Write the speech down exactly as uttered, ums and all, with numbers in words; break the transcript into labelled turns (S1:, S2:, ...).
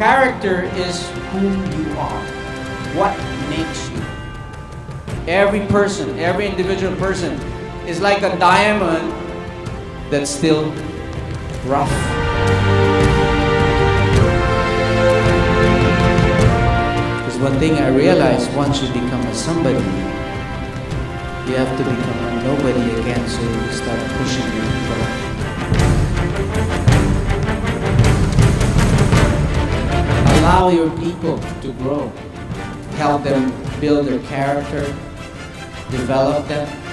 S1: Character is who you are. What makes you. Every person, every individual person is like a diamond that's still rough. Because one thing I realized, once you become a somebody, you have to become a nobody again, so you start pushing your people. Allow your people to grow. Help them build their character, develop them,